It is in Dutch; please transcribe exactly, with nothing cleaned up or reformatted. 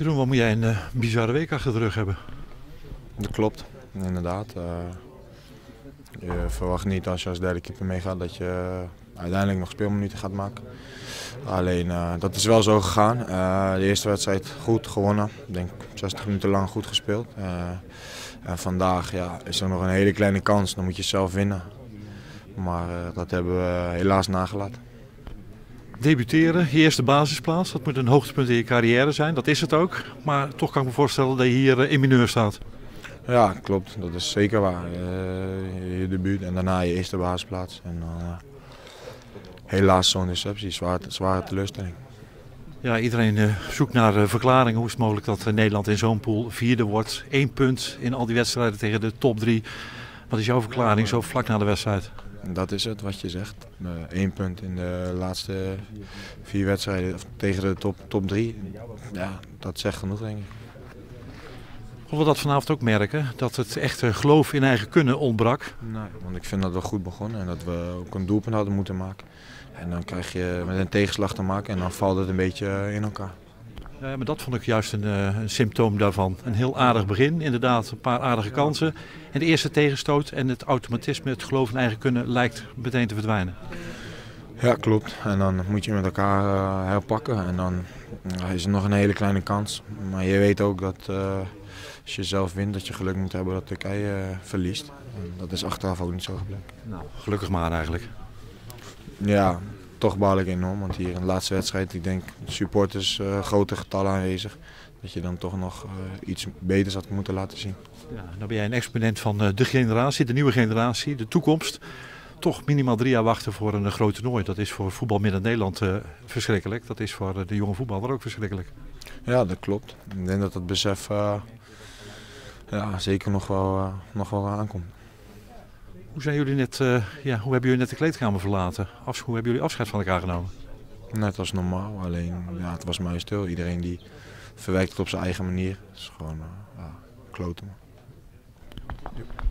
Jeroen, wat moet jij een uh, bizarre week achter de rug hebben? Dat klopt, inderdaad. Uh, je verwacht niet als je als derde keeper meegaat dat je uiteindelijk nog speelminuten gaat maken. Alleen uh, dat is wel zo gegaan. Uh, de eerste wedstrijd goed gewonnen. Ik denk zestig minuten lang goed gespeeld. Uh, en vandaag ja, is er nog een hele kleine kans, dan moet je zelf winnen. Maar uh, dat hebben we helaas nagelaten. Debuteren, je eerste basisplaats, dat moet een hoogtepunt in je carrière zijn. Dat is het ook, maar toch kan ik me voorstellen dat je hier uh, in mineur staat. Ja, klopt. Dat is zeker waar. Uh, je debuut en daarna je eerste basisplaats. En dan uh, helaas zo'n deceptie, zware, zware teleurstelling. Ja, iedereen uh, zoekt naar uh, verklaringen. Hoe is het mogelijk dat uh, Nederland in zo'n pool vierde wordt? Eén punt in al die wedstrijden tegen de top drie. Wat is jouw verklaring zo vlak na de wedstrijd? Dat is het wat je zegt. Eén uh, punt in de laatste vier wedstrijden tegen de top, top drie. Ja, dat zegt genoeg, denk ik. Konden we dat vanavond ook merken? Dat het echte geloof in eigen kunnen ontbrak? Nee, want ik vind dat we goed begonnen en dat we ook een doelpunt hadden moeten maken. En dan krijg je met een tegenslag te maken en dan valt het een beetje in elkaar. Ja, maar dat vond ik juist een, een symptoom daarvan. Een heel aardig begin, inderdaad, een paar aardige kansen. En de eerste tegenstoot en het automatisme, het geloof in eigen kunnen, lijkt meteen te verdwijnen. Ja, klopt. En dan moet je met elkaar uh, herpakken en dan uh, is er nog een hele kleine kans. Maar je weet ook dat uh, als je zelf wint, dat je geluk moet hebben dat Turkije uh, verliest. En dat is achteraf ook niet zo gebleken. Nou, gelukkig maar eigenlijk. Ja, toch baal ik enorm, want hier in de laatste wedstrijd, ik denk supporters, uh, grote getallen aanwezig. Dat je dan toch nog uh, iets beters had moeten laten zien. Ja, nou ben jij een exponent van uh, de generatie, de nieuwe generatie, de toekomst. Toch minimaal drie jaar wachten voor een uh, groot toernooi. Dat is voor voetbal Midden-Nederland uh, verschrikkelijk. Dat is voor uh, de jonge voetballer ook verschrikkelijk. Ja, dat klopt. Ik denk dat het besef uh, ja, zeker nog wel, uh, nog wel aankomt. Hoe zijn jullie net, uh, ja, hoe hebben jullie net de kleedkamer verlaten? Af, hoe hebben jullie afscheid van elkaar genomen? Net als normaal, alleen ja, het was mij stil. Iedereen die verwerkt het op zijn eigen manier. Het is gewoon uh, ja, kloten.